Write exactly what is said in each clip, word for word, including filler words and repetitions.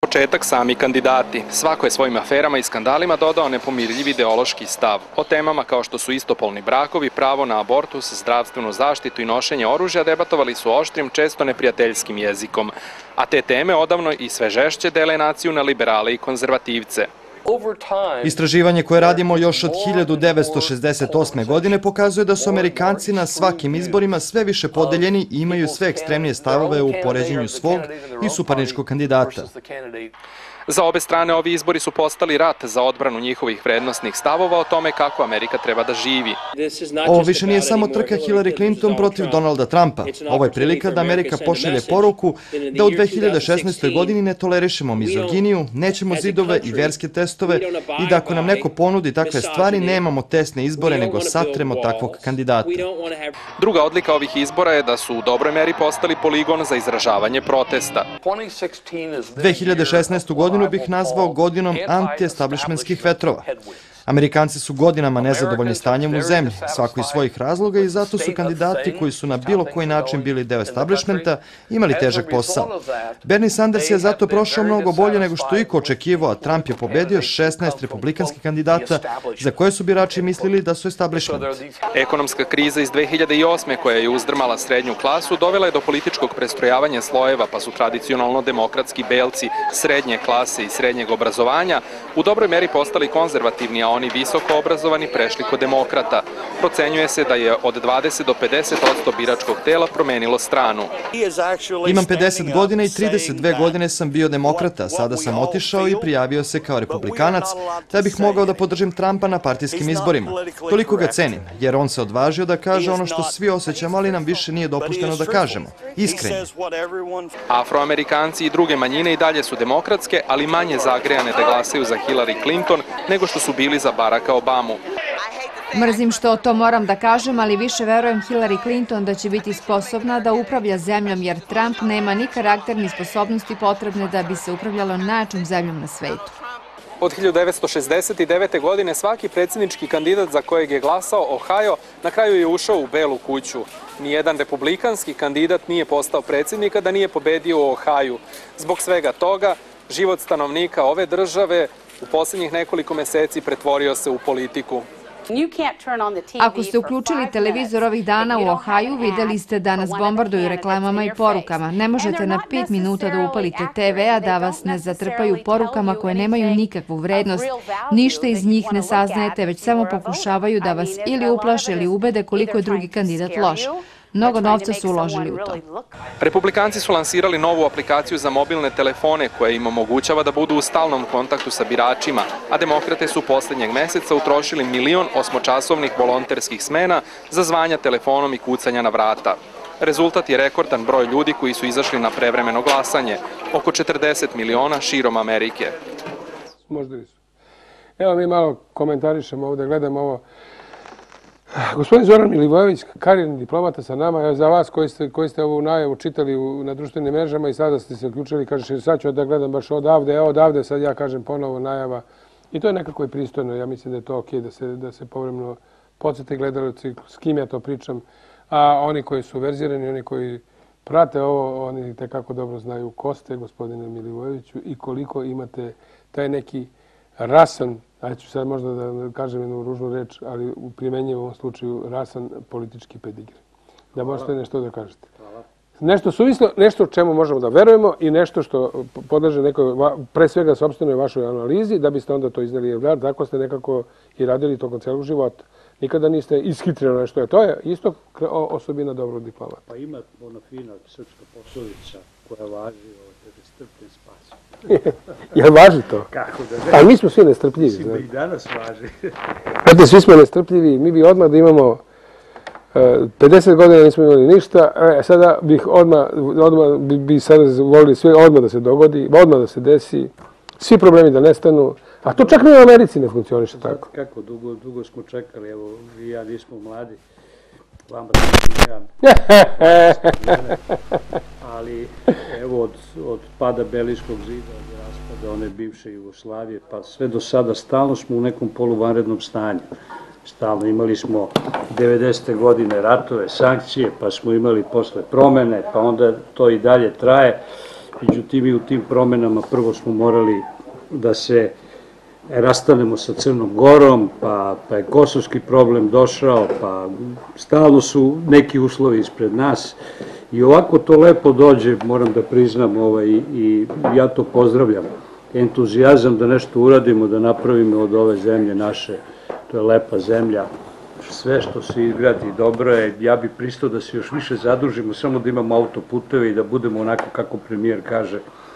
Početak sami kandidati. Svako je svojim aferama i skandalima dodao nepomirljiv ideološki stav. O temama kao što su istopolni brakovi, pravo na abortus, zdravstvenu zaštitu i nošenje oružja debatovali su oštrim, često neprijateljskim jezikom. A te teme odavno i sve žešće dele naciju na liberale i konzervativce. Istraživanje koje radimo još od hiljadu devetsto šezdeset osme. godine pokazuje da su Amerikanci na svakim izborima sve više podeljeni i imaju sve ekstremnije stavove u poređenju svog i suparničkog kandidata. Za obe strane ovi izbori su postali rat za odbranu njihovih vrednostnih stavova o tome kako Amerika treba da živi. Ovo više nije samo trka Hillary Clinton protiv Donalda Trumpa. Ovo je prilika da Amerika pošalje poruku da u dve hiljade šesnaestoj. godini ne tolerišemo mizoginiju, nećemo zidove i verske testove i da ako nam neko ponudi takve stvari, nemamo tesne izbore, nego satremo takvog kandidata. Druga odlika ovih izbora je da su u dobroj meri postali poligon za izražavanje protesta. dve hiljade šesnaestu. godinu bih nazvao godinom anti-establishmentskih vetrova. Amerikanci su godinama nezadovoljni stanjem u zemlji, svako iz svojih razloga, i zato su kandidati koji su na bilo koji način bili deo establishmenta imali težak posao. Bernie Sanders je zato prošao mnogo bolje nego što iko očekivao, a Trump je pobedio šesnaest republikanskih kandidata za koje su birači mislili da su establishment. Ekonomska kriza iz dve hiljade osme. koja je uzdrmala srednju klasu dovela je do političkog prestrojavanja slojeva, pa su tradicionalno demokratski belci srednje klase i srednjeg obrazovanja u dobroj meri postali konzervativni, a oni visoko obrazovani prešli kod demokrata. Procenjuje se da je od dvadeset do pedeset posto biračkog tela promenilo stranu. Imam pedeset godina i trideset dve godine sam bio demokrata, sada sam otišao i prijavio se kao republikanac, da bih mogao da podržim Trumpa na partijskim izborima. Toliko ga cenim, jer on se odvažio da kaže ono što svi osjećamo, ali nam više nije dopušteno da kažemo. Iskreno. Afroamerikanci i druge manjine i dalje su demokratske, ali manje zagrejane da glasaju za Hillary Clinton nego što su bili za Baracka Obamu. Mrzim što to moram da kažem, ali više verujem Hillary Clinton da će biti sposobna da upravlja zemljom, jer Trump nema ni karakter ni sposobnosti potrebne da bi se upravljalo najjačom zemljom na svetu. Od hiljadu devetsto šezdeset devete. godine svaki predsjednički kandidat za kojeg je glasao Ohio na kraju je ušao u Belu kuću. Nijedan republikanski kandidat nije postao predsjednika da nije pobedio u Ohaju. Zbog svega toga, život stanovnika ove države u posljednjih nekoliko meseci pretvorio se u politiku. Ako ste uključili televizor ovih dana u Ohaju, videli ste da nas bombarduju reklamama i porukama. Ne možete na pet minuta da upalite te ve, a da vas ne zatrpaju porukama koje nemaju nikakvu vrednost. Ništa iz njih ne saznajete, već samo pokušavaju da vas ili uplaše ili ubede koliko je drugi kandidat loš. Mnogo novca su uložili u to. Republikanci su lansirali novu aplikaciju za mobilne telefone koja im omogućava da budu u stalnom kontaktu sa biračima, a demokrate su posljednjeg meseca utrošili milion osmočasovnih volonterskih smena za zvanja telefonom i kucanja na vrata. Rezultat je rekordan broj ljudi koji su izašli na prevremeno glasanje, oko četrdeset miliona širom Amerike. Možda nisu. Evo mi malo komentarišemo ovdje, gledamo ovo. Gospodin Zoran Milivojević, karijerni diplomata sa nama, za vas koji ste, koji ste ovu najavu čitali u, na društvenim mrežama i sada ste se uključili, kažeš sad ću da gledam baš odavde, evo odavde, sad ja kažem ponovo najava. I to je nekako i pristojno, ja mislim da je to ok da se, da se povremeno podsjete gledalci s kim ja to pričam, a oni koji su verzirani, oni koji prate ovo, oni tekako dobro znaju ko ste, gospodine Milivojeviću, i koliko imate taj neki rasan, a ću sad možda da kažem jednu ružnu reč, ali u primenjivom ovom slučaju rasan politički pedigre. Da možete nešto da kažete. Nešto suvislo, nešto čemu možemo da verujemo i nešto što podleže nekoj, pre svega sopstvenoj vašoj analizi, da biste onda to izneli. Jer tako ste nekako i radili tokom celog života. Nikada niste ishitreno nešto. To je isto osobina dobrog diplomata. Pa ima ona fina srpska poslovica koja važi da je strpljen spasi. Jel važi to? Kako da ne? A mi smo svi nestrpljivi. Svi i danas važi. Znate, svi smo nestrpljivi. Mi bi odmah da imamo pedeset godina nismo imali ništa. E, sada bih odmah, odmah bi, bi sada volili sve odmah da se dogodi, odmah da se desi, svi problemi da nestanu. A to čak ni u Americi ne funkcioniše tako. Kako dugo, dugo smo čekali, evo, vi i ja nismo mladi. Vama da ja. Ali evo od, od pada Berlinskog zida, od raspada one bivše Jugoslavije, pa sve do sada stalno smo u nekom poluvanrednom stanju. Stalno imali smo devedesete. godine ratove, sankcije, pa smo imali posle promene, pa onda to i dalje traje. Međutim, i u tim promenama prvo smo morali da se rastanemo sa Crnom Gorom, pa, pa je kosovski problem došao, pa stalno su neki uslovi ispred nas. I ovako to lepo dođe, moram da priznam, ovaj, i ja to pozdravljam. Entuzijazam da nešto uradimo, da napravimo od ove zemlje naše. To je lepa zemlja. Sve što se izgradi dobro je. Ja bih pristao da se još više zadužimo, samo da imamo autoputeve i da budemo onako kako premijer kaže,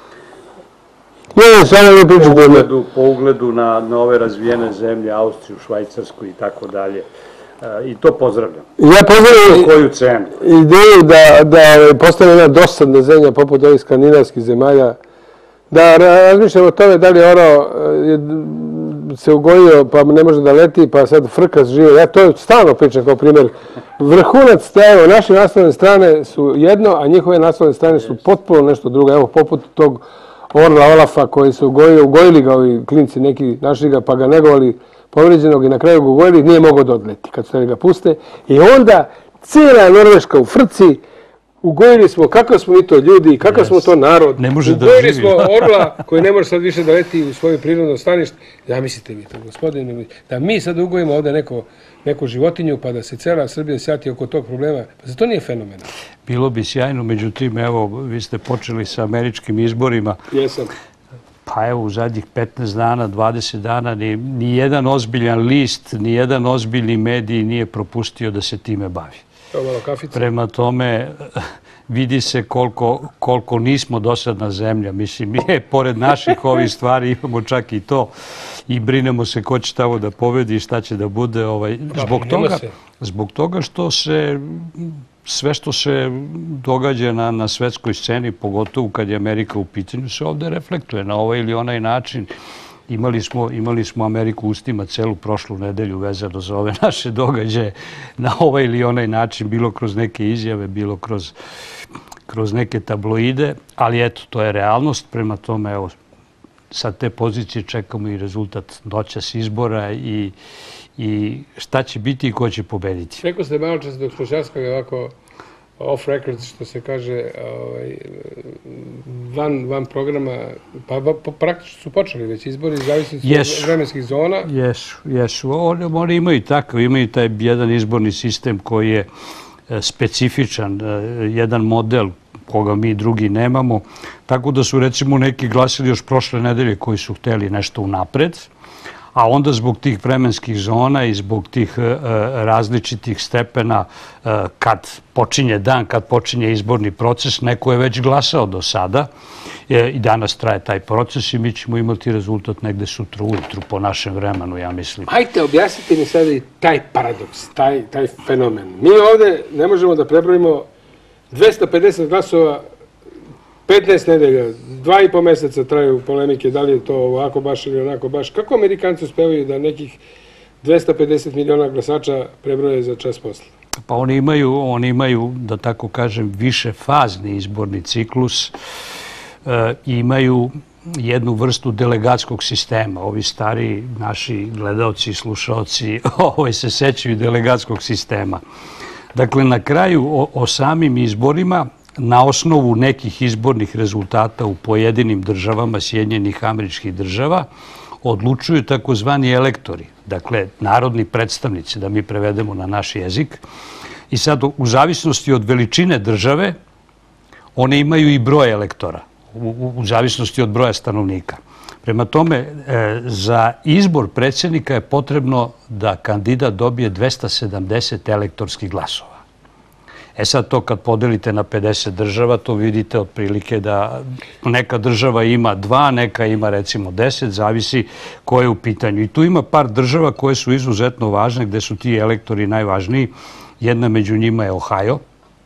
po ugledu, po ugledu na, na ove razvijene zemlje, Austriju, Švajcarsku i tako dalje. I to pozdravljam. Ja pozdravljam koju cenu ideju da, da postane jedna dosadna zemlja poput ovih skandinavskih zemalja, da razmišljamo o tome da li je ono se ugojio pa ne može da leti, pa sad frkas žive. Ja to stalno pričam kao primjer. Vrhunac, evo, naše naslovne strane su jedno, a njihove naslovne strane su potpuno nešto drugo. Evo, poput tog Orla Olafa koji su ugojili, ugojili ga ovi klinci neki našli ga, pa ga negovali povređenog i na kraju ga ugojili, nije mogao da odleti kad su ga puste. I onda cijela Norveška u frci, ugojili smo, kakav smo mi to ljudi, kakav smo to narod. Ugojili smo orla koji ne može sad više da leti u svoje prirodno stanište. Zamislite mi to, gospodine, da mi sad ugojimo ovde neko, neku životinju pa da se cela Srbija sjati oko tog problema. Pa za to nije fenomenalno. Bilo bi sjajno, međutim, evo, vi ste počeli sa američkim izborima. Jesam. Pa evo, u zadnjih petnaest dana, dvadeset dana, ni, ni jedan ozbiljan list, ni jedan ozbiljni medij nije propustio da se time bavi. Prema tome, vidi se koliko, koliko nismo dosadna zemlja. Mislim, mi je, pored naših ovih stvari imamo čak i to i brinemo se ko će tamo da pobedi i šta će da bude. Ovaj, zbog, toga, zbog toga što se sve što se događa na, na svetskoj sceni, pogotovo kad je Amerika u pitanju, se ovde reflektuje na ovaj ili onaj način. Imali smo, imali smo Ameriku ustima celu prošlu nedelju vezano za ove naše događaje na ovaj ili onaj način, bilo kroz neke izjave, bilo kroz, kroz neke tabloide, ali eto, to je realnost. Prema tome, evo, sa te pozicije čekamo i rezultat noćas izbora i, i šta će biti i ko će pobediti. Rekao ste malo čas dok smo šaskali ovako off record, što se kaže, ovaj, van, van programa, pa, pa praktično su počeli već izbori, zavisno su yes. od vremenskih zona. Jesu, jesu. Oni, oni imaju takav, imaju taj jedan izborni sistem koji je specifičan, jedan model koga mi drugi nemamo. Tako da su recimo neki glasili još prošle nedelje koji su hteli nešto unapred, a onda zbog tih vremenskih zona i zbog tih različitih stepena kad počinje dan, kad počinje izborni proces, neko je već glasao do sada i danas traje taj proces i mi ćemo imati rezultat negde sutra ujutru po našem vremenu, ja mislim. Hajde, objasnite mi sad i taj paradoks, taj, taj fenomen. Mi ovde ne možemo da prebrojimo dvesta pedeset glasova petnaest nedelja, dva i po meseca traju polemike, da li je to ovako baš ili onako baš. Kako Amerikanci uspevaju da nekih dvesta pedeset miliona glasača prebroje za čas posla? Pa oni imaju, oni imaju, da tako kažem, više fazni izborni ciklus. E, imaju jednu vrstu delegatskog sistema. Ovi stari naši gledaoci i slušaoci ovaj, se sećaju delegatskog sistema. Dakle, na kraju o, o samim izborima, na osnovu nekih izbornih rezultata u pojedinim državama Sjedinjenih Američkih Država, odlučuju takozvani elektori, dakle narodni predstavnici, da mi prevedemo na naš jezik. I sad, u zavisnosti od veličine države, one imaju i broj elektora, u, u zavisnosti od broja stanovnika. Prema tome, e, za izbor predsjednika je potrebno da kandidat dobije dvesta sedamdeset elektorskih glasova. E sad to kad podelite na pedeset država, to vidite otprilike da neka država ima dva, neka ima recimo deset, zavisi ko je u pitanju. I tu ima par država koje su izuzetno važne, gde su ti elektori najvažniji. Jedna među njima je Ohio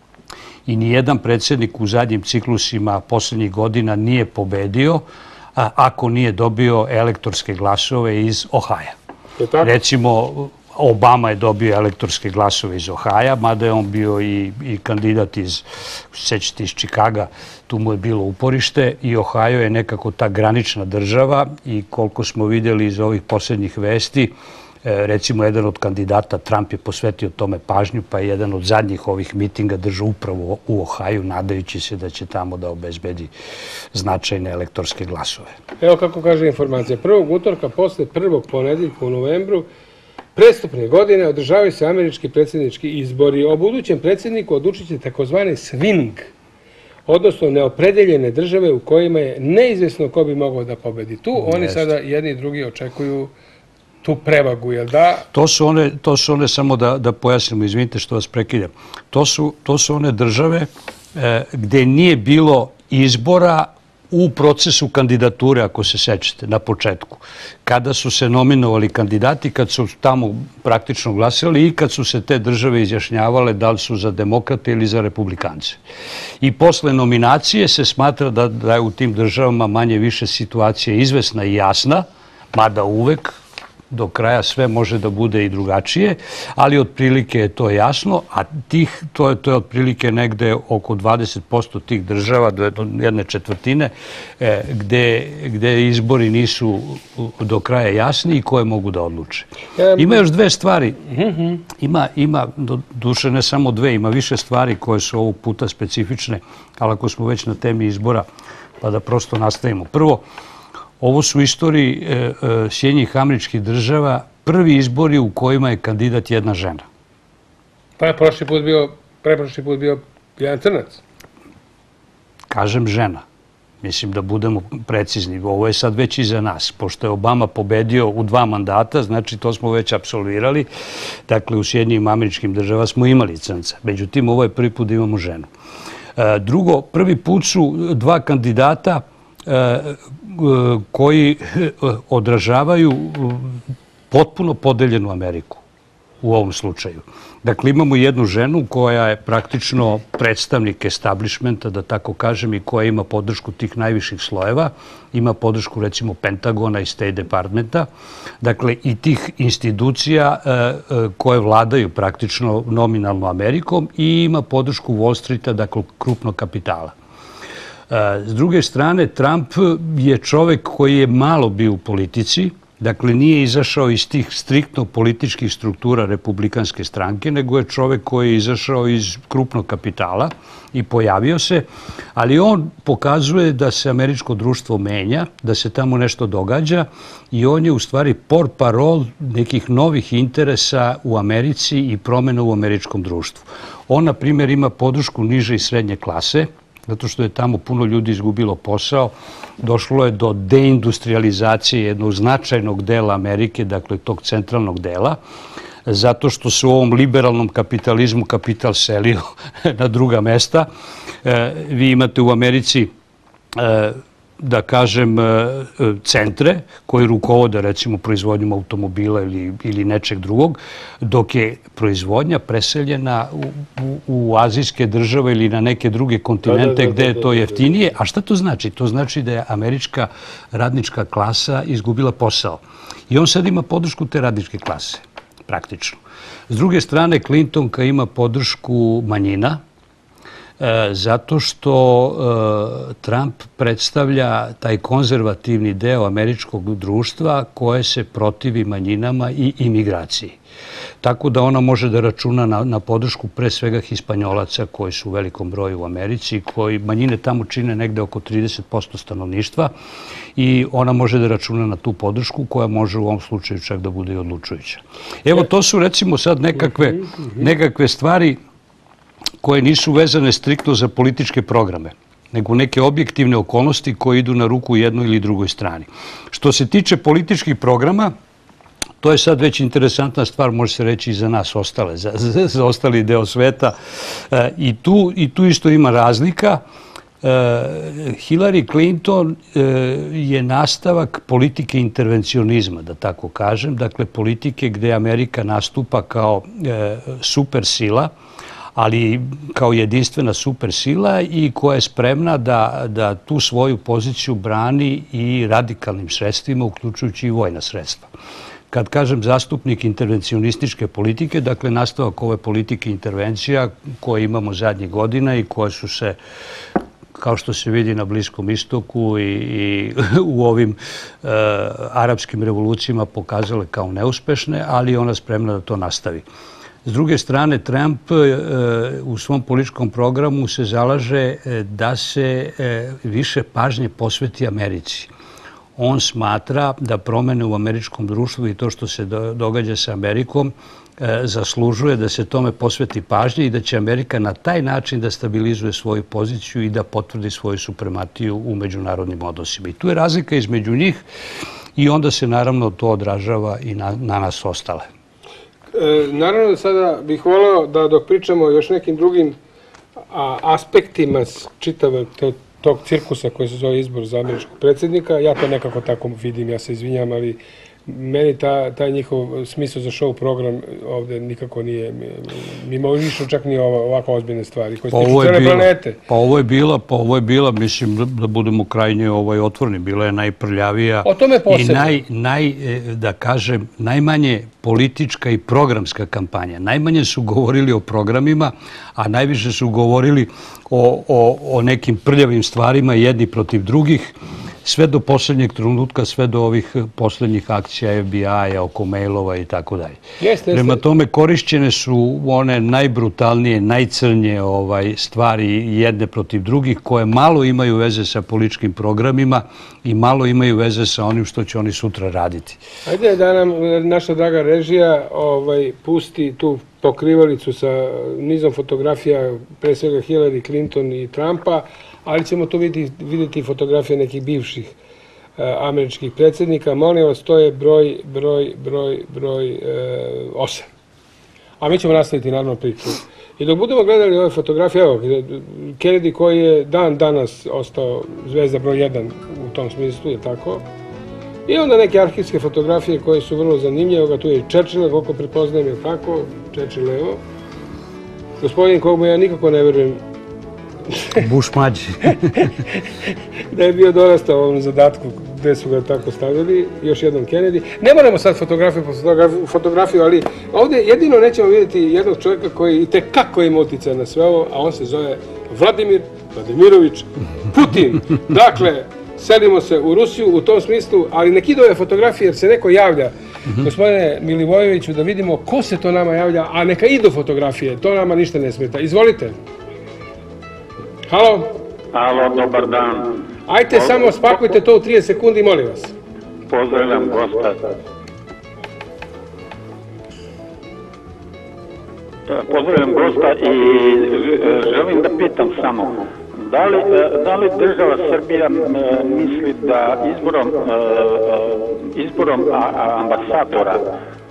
i nijedan predsjednik u zadnjim ciklusima poslednjih godina nije pobedio ako nije dobio elektorske glasove iz Ohaja. Recimo, Obama je dobio elektorske glasove iz Ohaja, mada je on bio i, i kandidat iz, sećate, iz Čikaga, tu mu je bilo uporište i Ohio je nekako ta granična država i koliko smo vidjeli iz ovih posljednjih vesti, Recimo, jedan od kandidata, Trump je posvetio tome pažnju, pa je jedan od zadnjih ovih mitinga držao upravo u Ohaju, nadajući se da će tamo da obezbedi značajne elektorske glasove. Evo kako kaže informacija. Prvog utorka posle prvog ponedeljka u novembru prestupne godine održavaju se američki predsjednički izbori. O budućem predsjedniku odlučit će takozvani swing, odnosno neopredeljene države u kojima je neizvjesno ko bi mogao da pobedi. Tu oni sada jedni i drugi očekuju tu prevagu, jel da? To su one, to su one samo da, da pojasnimo, izvinite što vas prekidam, to su, to su one države e, gde nije bilo izbora u procesu kandidature, ako se sećate, na početku. Kada su se nominovali kandidati, kad su tamo praktično glasili i kad su se te države izjašnjavale da li su za demokrate ili za republikance. I posle nominacije se smatra da, da je u tim državama manje više situacija izvesna i jasna, mada uvek do kraja sve može da bude i drugačije, ali otprilike je to jasno, a tih, to je, to je otprilike negde oko dvadeset posto tih država, do jedne četvrtine, eh, gde, gde izbori nisu do kraja jasni i koje mogu da odluče. Ima još dve stvari. Ima, ima do duše ne samo dve, ima više stvari koje su ovog puta specifične, ali ako smo već na temi izbora, pa da prosto nastavimo. Prvo, ovo su u istoriji e, e, Sjedinjenih Američkih Država prvi izbori u kojima je kandidat jedna žena. Pa je prošli put bio, preprošli put bio jedan crnac. Kažem žena. Mislim da budemo precizni. Ovo je sad već iza nas. Pošto je Obama pobedio u dva mandata, znači to smo već apsolvirali. Dakle, u Sjedinjenim Američkim Država smo imali crnca. Međutim, ovo je prvi put da imamo ženu. E, drugo, prvi put su dva kandidata koji odražavaju potpuno podeljenu Ameriku u ovom slučaju. Dakle, imamo jednu ženu koja je praktično predstavnik establishmenta, da tako kažem, i koja ima podršku tih najviših slojeva. Ima podršku, recimo, Pentagona i State Departmenta. Dakle, i tih institucija koje vladaju praktično nominalno Amerikom i ima podršku Wall Streeta, dakle, krupnog kapitala. S druge strane, Trump je čovek koji je malo bio u politici, dakle nije izašao iz tih striktno političkih struktura republikanske stranke, nego je čovek koji je izašao iz krupnog kapitala i pojavio se, ali on pokazuje da se američko društvo menja, da se tamo nešto događa i on je u stvari portparol nekih novih interesa u Americi i promjena u američkom društvu. On, na primjer, ima podršku niže i srednje klase, zato što je tamo puno ljudi izgubilo posao. Došlo je do deindustrializacije jednog značajnog dela Amerike, dakle tog centralnog dela, zato što se u ovom liberalnom kapitalizmu kapital selio na druga mesta. Vi imate u Americi, da kažem, centre koji rukovode, recimo, proizvodnjom automobila ili, ili nečeg drugog, dok je proizvodnja preseljena u, u, u azijske države ili na neke druge kontinente gde je to jeftinije. A šta to znači? To znači da je američka radnička klasa izgubila posao. I on sad ima podršku te radničke klase, praktično. S druge strane, Clintonka ima podršku manjina, zato što Trump predstavlja taj konzervativni deo američkog društva koje se protivi manjinama i imigraciji. Tako da ona može da računa na, na podršku pre svega Hispanjolaca koji su u velikom broju u Americi, koji manjine tamo čine negde oko trideset posto stanovništva i ona može da računa na tu podršku koja može u ovom slučaju čak da bude i odlučujuća. Evo, to su recimo sad nekakve, nekakve stvari koje nisu vezane striktno za političke programe, nego neke objektivne okolnosti koje idu na ruku jednoj ili drugoj strani. Što se tiče političkih programa, to je sad već interesantna stvar, može se reći i za nas ostale, za, za, za ostali deo sveta. E, i, tu, I tu isto ima razlika. E, Hillary Clinton e, je nastavak politike intervencionizma, da tako kažem, dakle politike gde Amerika nastupa kao e, supersila, ali kao jedinstvena supersila i koja je spremna da, da tu svoju poziciju brani i radikalnim sredstvima, uključujući i vojna sredstva. Kad kažem zastupnik intervencionističke politike, dakle nastavak ove politike intervencija koje imamo zadnjih godina i koje su se kao što se vidi na Bliskom istoku i u ovim arapskim revolucijama pokazale kao neuspešne, ali je ona spremna da to nastavi. S druge strane, Trump u svom političkom programu se zalaže da se više pažnje posveti Americi. On smatra da promene u američkom društvu i to što se događa sa Amerikom zaslužuje da se tome posveti pažnje i da će Amerika na taj način da stabilizuje svoju poziciju i da potvrdi svoju suprematiju u međunarodnim odnosima. I tu je razlika između njih i onda se naravno to odražava i na, na nas ostale. E, naravno da sada bih voleo da dok pričamo o još nekim drugim a, aspektima čitavog tog cirkusa koji se zove izbor za američkog predsjednika, ja to nekako tako vidim, ja se izvinjam, ali meni ta, taj njihov smisao za show program ovdje nikako nije, mimo više čak ni ovako ozbiljne stvari koje se tiču cele planete. Pa ovo je bila, pa ovo je bila, mislim da budemo krajnje ovaj, otvorni, bila je najprljavija i naj, naj, da kažem, najmanje politička i programska kampanja. Najmanje su govorili o programima, a najviše su govorili o, o, o nekim prljavim stvarima jedni protiv drugih, sve do posljednjeg trenutka, sve do ovih posljednjih akcija F B I-a, oko mailova i tako dalje. Prema tome, korišćene su one najbrutalnije, najcrnije ovaj, stvari jedne protiv drugih, koje malo imaju veze sa političkim programima i malo imaju veze sa onim što će oni sutra raditi. Ajde da nam naša draga režija ovaj, pusti tu pokrivalicu sa nizom fotografija, pre svega Hillary Clinton i Trumpa, ali ćemo tu vidjeti, vidjeti fotografije nekih bivših uh, američkih predsjednika. Molim vas, to je broj, broj, broj, broj uh, osam. A mi ćemo nastaviti naravno priču. I dok budemo gledali ove fotografije, evo, Kennedy koji je dan danas ostao zvezda broj jedan u tom smislu, je tako? I onda neke arhivske fotografije koje su vrlo zanimljive. Tu je i Churchill, koliko prepoznajem, je tako? Churchill, evo. Gospodin kog mu ja nikako ne verujem Bush mlađi. Da je bio dorastao ovom zadatku gde su ga tako stavili. Još jednom Kennedy. Ne moramo sad fotografiju po fotografiju, ali ovdje jedino nećemo vidjeti jednog čovjeka koji i tekako ima utjecaj na sve ovo, a on se zove Vladimir Vladimirović Putin. Dakle, selimo se u Rusiju u tom smislu, ali nek idu ove fotografije jer se neko javlja. Gospodine Milivojeviću, da vidimo ko se to nama javlja, a neka idu fotografije, to nama ništa ne smeta. Izvolite. Halo? Halo, dobar dan. Ajte, samo spakujte to u trideset sekundi, molim vas. Pozdravljam gosta. Pozdravljam gosta i želim da pitam samo, da li, da li država Srbija misli da izborom, izborom ambasadora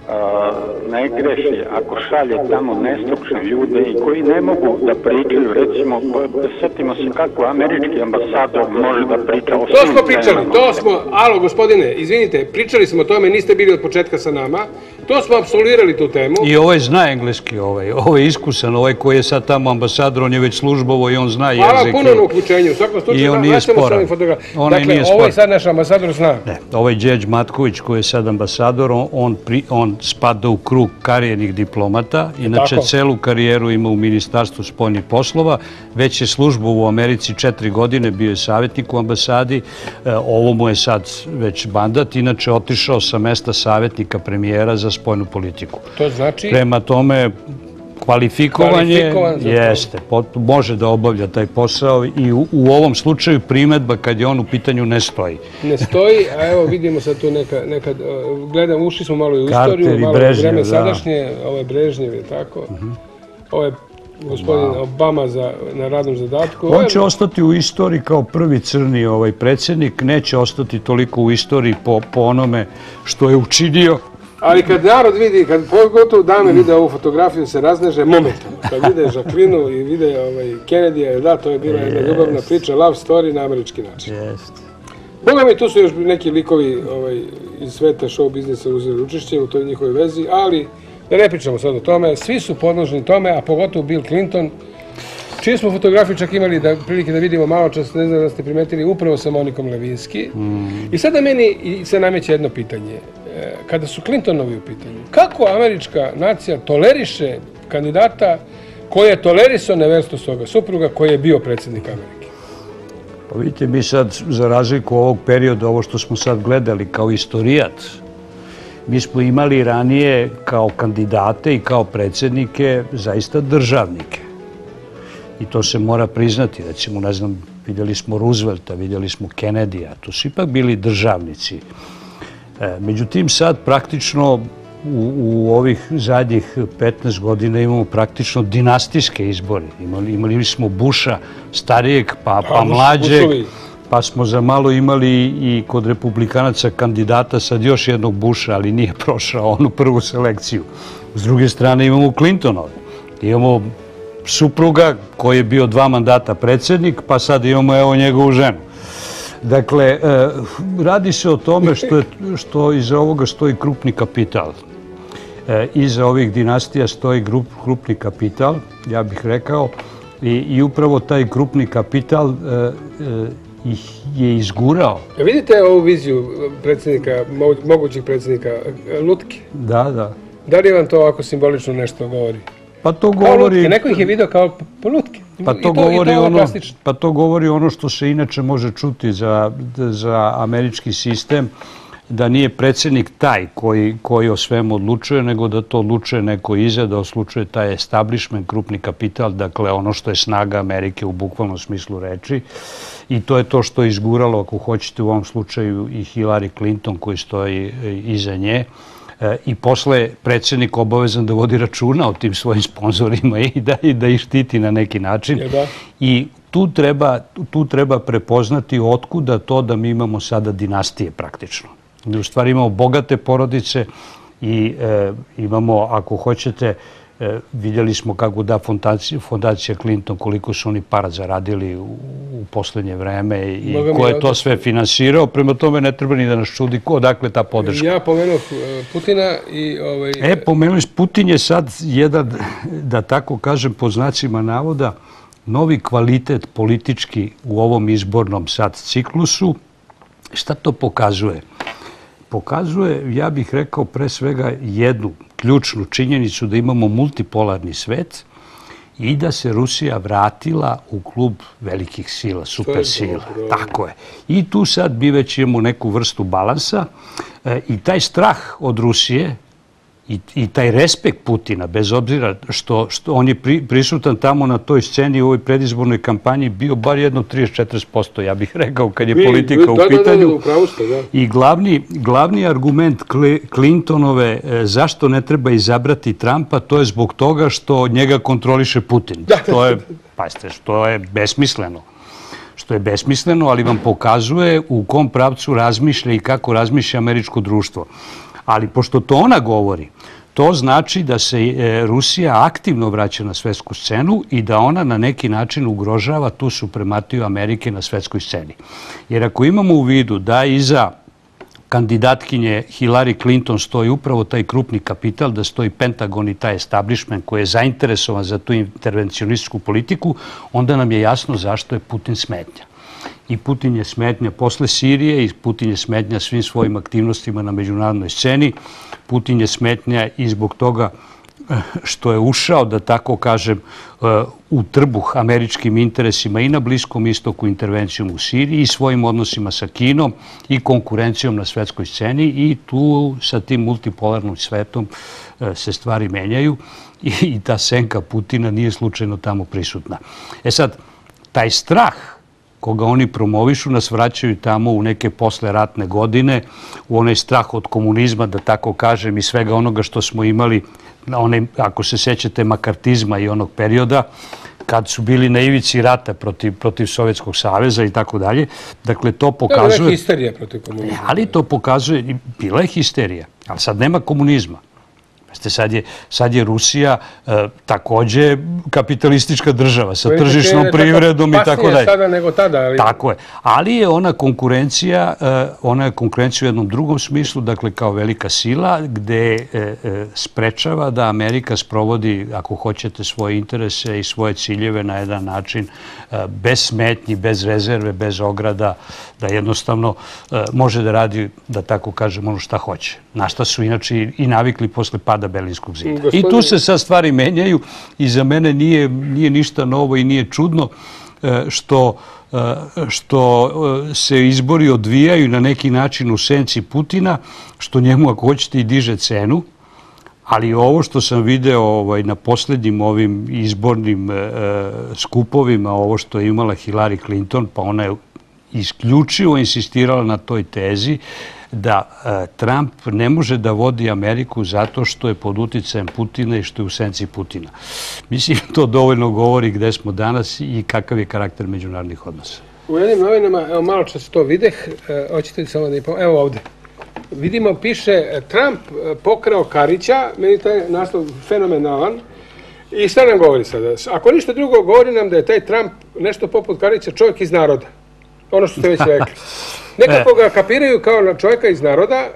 ne greši ako šalje tamo nestručne ljude i koji ne mogu da pričaju, recimo, setimo se kako američki ambasador može da priča o svim temama. To smo pričali, to smo, alo gospodine, izvinite, pričali smo o tome, niste bili od početka sa nama, to smo apsolvirali tu temu. I ovaj zna engleski, ovaj, ovaj iskusan, ovaj koji je sad tamo ambasador, on je već službovo i on zna jezike. Hvala puno na uključenju, u svakom slučaju, vraćamo se ovim fotografijama. Dakle, ovaj sad naš ambasador zna. Ne, ovaj Đeđ Matković koji je sad ambasador, on, pri, on spada u krug karijernih diplomata, inače celu karijeru ima u Ministarstvu spoljnih poslova, već je službu u Americi četiri godine, bio je savjetnik u ambasadi, ovo mu je sad već mandat, inače otišao sa mesta savjetnika premijera za spoljnu politiku. To znači? Prema tome, kvalifikovanje jeste, može da obavlja taj posao i u, u ovom slučaju primedba kad je on u pitanju ne stoji. Ne stoji, a evo vidimo sad tu nekad, nekad gledam, ušli smo malo i u istoriju, malo u vreme sadašnje, ovo je Brežnjev, je tako? Uh-huh. Ovo je gospodin Obama za, na radnom zadatku. On će ostati u istoriji kao prvi crni ovaj predsjednik, neće ostati toliko u istoriji po, po onome što je učinio. Ali kad narod vidi, kad pogotovo dame vide ovu fotografiju, se razneže momentom. Kad vide Jacqueline i vide ovaj Kennedy, da, to je bila jedna ljubavna priča, love story na američki način. Boga mi, tu su još neki likovi ovaj, iz sveta show biznisa uzeli učešće u toj njihovoj vezi, ali da ne pričamo sad o tome, svi su podložni tome, a pogotovo Bill Clinton, čiju smo fotografiju čak imali da, prilike da vidimo malo čas, ne znam da ste primetili, upravo sa Monikom Levinsky. Mm. I sada meni se nameće jedno pitanje. Kada su Clintonovi u pitanju, kako američka nacija toleriše kandidata koji je tolerisao neverstvo svoga supruga koji je bio predsjednik Amerike? Pa vidite, mi sad, za razliku ovog perioda, ovo što smo sad gledali kao istorijat, mi smo imali ranije kao kandidate i kao predsjednike zaista državnike. I to se mora priznati. Recimo, ne znam, vidjeli smo Roosevelta, vidjeli smo Kennedyja, to su ipak bili državnici. Međutim, sad praktično u, u ovih zadnjih petnaest godina imamo praktično dinastijske izbore. Imali, imali smo Busha starijeg, pa, pa mlađeg, pa smo za malo imali i kod republikanaca kandidata sad još jednog Busha, ali nije prošao onu prvu selekciju. S druge strane imamo Clintonove. Imamo supruga koji je bio dva mandata predsjednik, pa sad imamo evo njegovu ženu. Dakle, radi se o tome što, je, što iza ovoga stoji krupni kapital. Iza ovih dinastija stoji grup, krupni kapital, ja bih rekao, i, i upravo taj krupni kapital ih je izgurao. Vidite ovu viziju predsjednika, mogućih predsjednika Lutke? Da, da. Da li vam to ovako simbolično nešto govori? Pa to govori... Neko ih je vidio kao Lutke. Pa to, govori ono, pa to govori ono što se inače može čuti za, za američki sistem, da nije predsjednik taj koji, koji o svemu odlučuje, nego da to odlučuje neko iza, da oslučuje taj establishment, krupni kapital, dakle ono što je snaga Amerike u bukvalnom smislu reči. I to je to što je izguralo, ako hoćete u ovom slučaju, i Hillary Clinton koji stoji iza nje. I posle je predsjednik obavezan da vodi računa o tim svojim sponzorima i da, i da ih štiti na neki način. I tu treba, tu treba prepoznati otkuda to da mi imamo sada dinastije praktično. U stvari imamo bogate porodice i e, imamo, ako hoćete, e, vidjeli smo kako da fondacija, fondacija Clinton, koliko su oni para zaradili u, u posljednje vreme i ko je to sve finansirao. Prema tome ne treba ni da nas čudi odakle ta podrška. Ja pomenuo Putina i... Ovaj... E, pomenuli Putin je sad jedan, da tako kažem, po znacima navoda, novi kvalitet politički u ovom izbornom sad ciklusu. Šta to pokazuje? Pokazuje, ja bih rekao, pre svega jednu ključnu činjenicu da imamo multipolarni svet i da se Rusija vratila u klub velikih sila, super sila. Tako je. I tu sad mi već imamo neku vrstu balansa i taj strah od Rusije I, i taj respekt Putina, bez obzira što, što on je pri, prisutan tamo na toj sceni u ovoj predizbornoj kampanji bio bar jedno trideset do četrdeset posto, ja bih rekao, kad je vi, politika vi, da, u pitanju. Da, da, da, da. I glavni, glavni argument Clintonove e, zašto ne treba izabrati Trumpa, to je zbog toga što njega kontroliše Putin. Što je, pazite, što je besmisleno. Što je besmisleno, ali vam pokazuje u kom pravcu razmišlja i kako razmišlja američko društvo. Ali pošto to ona govori, to znači da se Rusija aktivno vraća na svetsku scenu i da ona na neki način ugrožava tu suprematiju Amerike na svetskoj sceni. Jer ako imamo u vidu da iza kandidatkinje Hillary Clinton stoji upravo taj krupni kapital, da stoji Pentagon i taj establishment koji je zainteresovan za tu intervencionističku politiku, onda nam je jasno zašto je Putin smetnja. I Putin je smetnja posle Sirije i Putin je smetnja svim svojim aktivnostima na međunarodnoj sceni. Putin je smetnja i zbog toga što je ušao, da tako kažem, u trbuh američkim interesima i na Bliskom istoku, intervencijom u Siriji i svojim odnosima sa Kinom i konkurencijom na svetskoj sceni i tu sa tim multipolarnim svetom se stvari menjaju i ta senka Putina nije slučajno tamo prisutna. E sad, taj strah koga oni promovišu, nas vraćaju tamo u neke posleratne godine, u onaj strah od komunizma, da tako kažem, i svega onoga što smo imali, one, ako se sećate, makartizma i onog perioda, kad su bili na ivici rata protiv, protiv Sovjetskog saveza i tako dalje. Dakle, to pokazuje... Da, je histerija protiv komunizma. Ali to pokazuje, bila je histerija, ali sad nema komunizma. Sad je, sad je Rusija e, takođe kapitalistička država sa tržišnom privredom i tako dalje. Sada nego tada. Ali... Tako je. Ali je ona konkurencija, e, ona je konkurencija u jednom drugom smislu, dakle kao velika sila, gde e, e, sprečava da Amerika sprovodi, ako hoćete, svoje interese i svoje ciljeve na jedan način e, bez smetnji, bez rezerve, bez ograda, da jednostavno e, može da radi, da tako kažem, ono šta hoće. Na šta su inače i navikli posle pada Berlinskog zida. Gospodin... I tu se sad stvari menjaju i za mene nije, nije ništa novo i nije čudno. što, što se izbori odvijaju na neki način u senci Putina, što njemu, ako hoćete, i diže cenu. Ali ovo što sam video na posljednjim ovim izbornim skupovima, ovo što je imala Hillary Clinton, pa ona je isključivo insistirala na toj tezi da Trump ne može da vodi Ameriku zato što je pod uticajem Putina i što je u senci Putina. Mislim, to dovoljno govori gde smo danas i kakav je karakter međunarodnih odnosa. U jednim novinama, evo malo čas to videh, hoćete li samo da je pomoći, evo ovde. Vidimo, piše Trump pokrao Karića, meni taj naslov fenomenalan. I šta nam govori sada? Ako ništa drugo, govori nam da je taj Trump nešto poput Karića čovjek iz naroda. Ono što ste već rekli. Nekako ga kapiraju kao čovjeka iz naroda,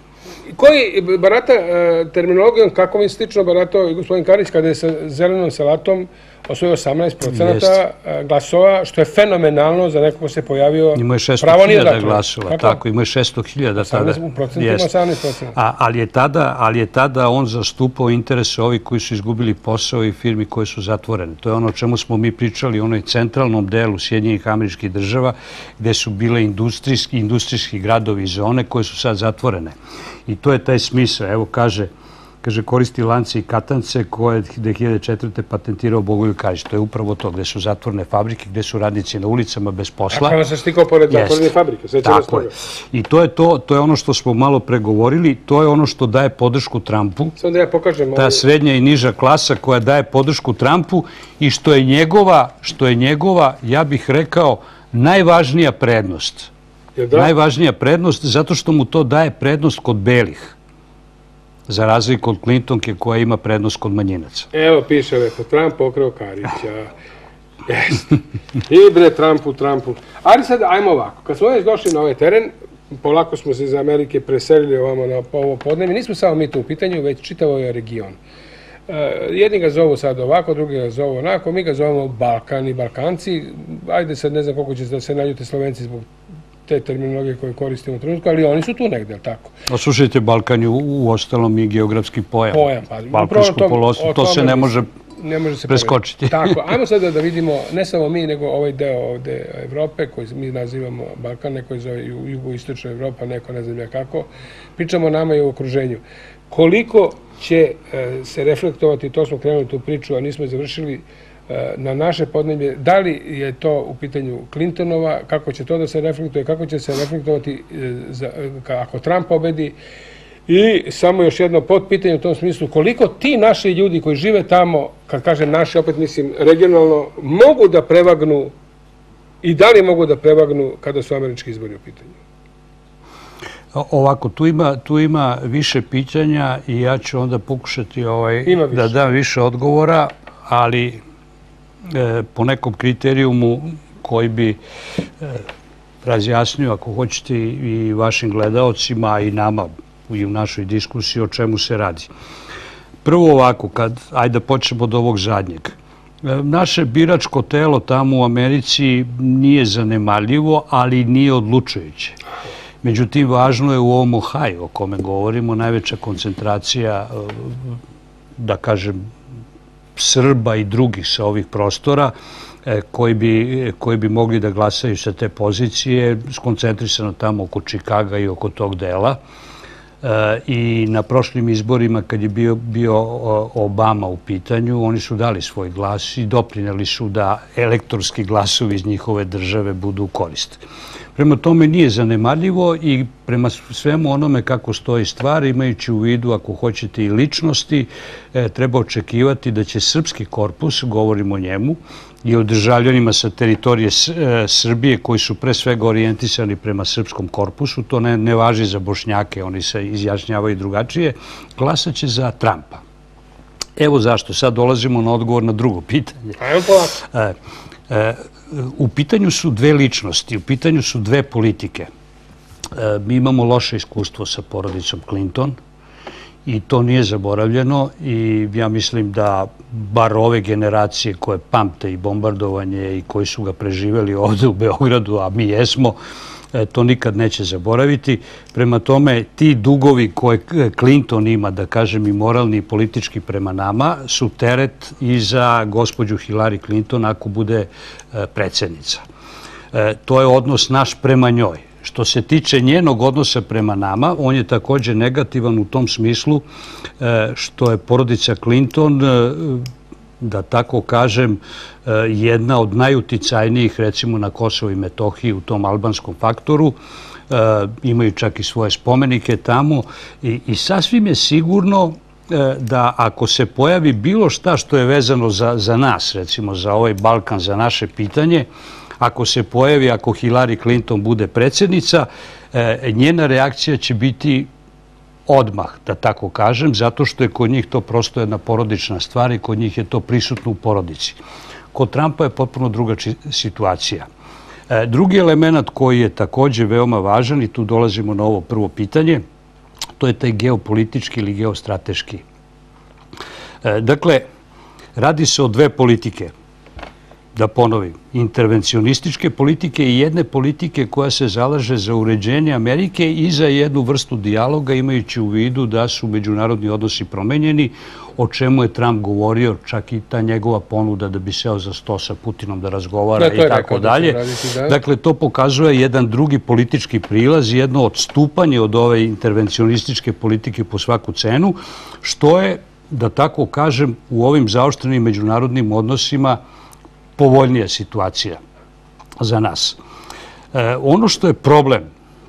koji barata terminologijom, kako mi slično baratao i gospodin Karić kada je sa zelenom salatom osvojio osamnaest procenata glasova, što je fenomenalno za neko ko se pojavio. Imao je šesto hiljada glasova, tako, imao je šesto hiljada tada. U procentima osamnaest procenata. Ali je tada on zastupao interese ovih koji su izgubili posao i firmi koje su zatvorene. To je ono o čemu smo mi pričali u onoj centralnom delu Sjedinjenih Američkih Država, gde su bile industrijski gradovi i zone koje su sad zatvorene. I to je taj smisao. Evo kaže, kaže koristi lance i katance koje je dve hiljade četvrte patentirao Bogoljub Karić. To je upravo to, gde su zatvorene fabrike, gde su radnici na ulicama bez posla. Kako se stikao pored zatvorene fabrike? Tako je. I to je to, to je ono što smo malo pregovorili, to je ono što daje podršku Trumpu. Samo da ja pokažem. Ta srednja i niža klasa koja daje podršku Trumpu i što je njegova, što je njegova, ja bih rekao, najvažnija prednost. Najvažnija prednost zato što mu to daje prednost kod belih. Za razliku od Clintonke koja ima prednost kod manjinaca. Evo piše lepo, Trump pokrao Karića. Jeste. I bre Trumpu, Trumpu. Ali sad, ajmo ovako. Kad smo već došli na ovaj teren, polako smo se iz Amerike preselili ovamo na ovo podneblje. Nismo samo mi tu u pitanju, već čitavo ovaj region. Jedni ga zovu sad ovako, drugi ga zovu onako. Mi ga zovemo Balkan i Balkanci. Ajde sad, ne znam koliko će da se naljute Slovenci zbog te terminologije koje koristimo u trenutku, ali oni su tu negde, ali tako? Slušajte, Balkan je u ostalom i geografski pojam. Pojam, pa. Balkansko poluostrvo, to se ne može preskočiti. Tako, ajmo sada da vidimo, ne samo mi, nego ovaj deo ovde Evrope, koji mi nazivamo Balkan, neko je zove jugoistočna Evropa, neko ne znam ja kako. Pričamo o nama i o okruženju. Koliko će se reflektovati, to smo krenuli tu priču, a nismo završili, na naše podneblje, da li je to u pitanju Clintonova, kako će to da se reflektuje, kako će se reflektovati ako Trump pobedi i samo još jedno podpitanje u tom smislu, koliko ti naši ljudi koji žive tamo, kad kažem naši, opet mislim regionalno, mogu da prevagnu i da li mogu da prevagnu kada su američki izbori u pitanju? Ovako, tu ima više pitanja i ja ću onda pokušati da dam više odgovora, ali po nekom kriterijumu koji bi razjasnio, ako hoćete, i vašim gledaocima i nama i u našoj diskusiji o čemu se radi. Prvo ovako, ajde da počnemo od ovog zadnjeg. Naše biračko telo tamo u Americi nije zanemarljivo, ali nije odlučujuće. Međutim, važno je u ovom Ohaju o kome govorimo, najveća koncentracija, da kažem, Srba i drugih sa ovih prostora koji bi mogli da glasaju sa te pozicije, skoncentrisano tamo oko Čikaga i oko tog dela. I na prošlim izborima, kad je bio Obama u pitanju, oni su dali svoj glas i doprineli su da elektorski glasovi iz njihove države budu u korist. Prema tome nije zanemarljivo i prema svemu onome kako stoji stvar, imajući u vidu, ako hoćete, i ličnosti, treba očekivati da će srpski korpus, govorimo o njemu, i o državljanima sa teritorije Srbije koji su pre svega orijentisani prema srpskom korpusu, to ne važi za Bošnjake, oni se izjašnjavaju drugačije, glasaće za Trumpa. Evo zašto. Sad dolazimo na odgovor na drugo pitanje. Ajmo polako. U pitanju su dve ličnosti, u pitanju su dve politike. Mi imamo loše iskustvo sa porodicom Clinton i to nije zaboravljeno i ja mislim da bar ove generacije koje pamte i bombardovanje i koji su ga preživeli ovde u Beogradu, a mi jesmo, to nikad neće zaboraviti. Prema tome, ti dugovi koje Clinton ima, da kažem i moralni i politički prema nama, su teret i za gospođu Hillary Clinton ako bude predsjednica. To je odnos naš prema njoj. Što se tiče njenog odnosa prema nama, on je također negativan u tom smislu što je porodica Clinton, da tako kažem, jedna od najuticajnijih, recimo na Kosovo i Metohiji, u tom albanskom faktoru. Imaju čak i svoje spomenike tamo i, i sasvim je sigurno da ako se pojavi bilo šta što je vezano za, za nas, recimo za ovaj Balkan, za naše pitanje, ako se pojavi, ako Hillary Clinton bude predsjednica, njena reakcija će biti odmah, da tako kažem, zato što je kod njih to prosto jedna porodična stvar i kod njih je to prisutno u porodici. Kod Trumpa je potpuno druga situacija. Drugi element koji je također veoma važan, i tu dolazimo na ovo prvo pitanje, to je taj geopolitički ili geostrateški. Dakle, radi se o dve politike. Da ponovim, intervencionističke politike i jedne politike koja se zalaže za uređenje Amerike i za jednu vrstu dijaloga, imajući u vidu da su međunarodni odnosi promenjeni, o čemu je Trump govorio, čak i ta njegova ponuda da bi seo za sto sa Putinom da razgovara i tako dalje. Dakle, to pokazuje jedan drugi politički prilaz, jedno odstupanje od ove intervencionističke politike po svaku cenu, što je, da tako kažem, u ovim zaoštrenim međunarodnim odnosima povoljnija situacija za nas. Ono što je problem,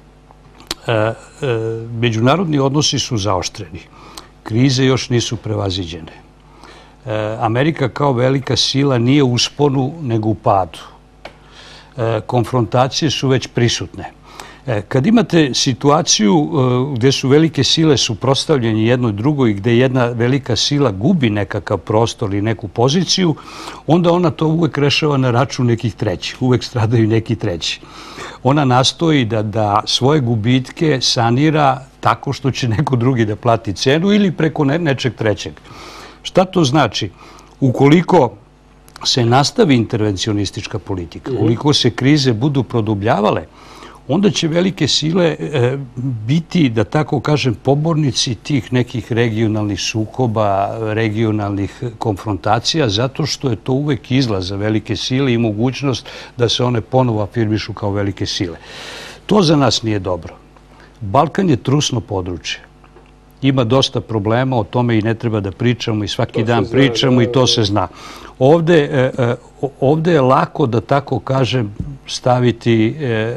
međunarodni odnosi su zaoštreni. Krize još nisu prevaziđene. Amerika kao velika sila nije u usponu, nego u padu. Konfrontacije su već prisutne. Kad imate situaciju gdje su velike sile suprotstavljene jednoj drugoj i gdje jedna velika sila gubi nekakav prostor ili neku poziciju, onda ona to uvek rešava na račun nekih trećih. Uvek stradaju neki treći. Ona nastoji da, da svoje gubitke sanira tako što će neko drugi da plati cenu ili preko ne, nečeg trećeg. Šta to znači? Ukoliko se nastavi intervencionistička politika, ukoliko se krize budu produbljavale, onda će velike sile biti, da tako kažem, pobornici tih nekih regionalnih sukoba, regionalnih konfrontacija, zato što je to uvek izlaz za velike sile i mogućnost da se one ponovo afirmišu kao velike sile. To za nas nije dobro. Balkan je trusno područje. Ima dosta problema, o tome i ne treba da pričamo i svaki dan pričamo i to se zna. Ovde, ovde je lako, da tako kažem, staviti